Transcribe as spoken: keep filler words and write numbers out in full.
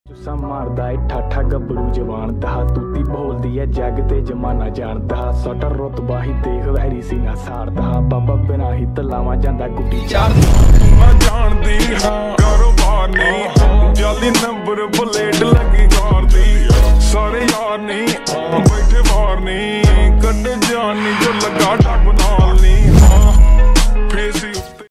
तुसा मारदा है ठाठा गबड़ू जवान दा तूती बोलदी है जग ते जमाना जानदा साडा रुतबा ही देख वैरी सीना साड़दा बाबा बिना ही तलावा जांदा गुड्डी चार मैं जानदी हां कारोबार नहीं जाली नंबर प्लेट लगी कार दी सारे यार नहीं बैठे बाहर नहीं कड्डे जानी जो लगा डब नाल नहीं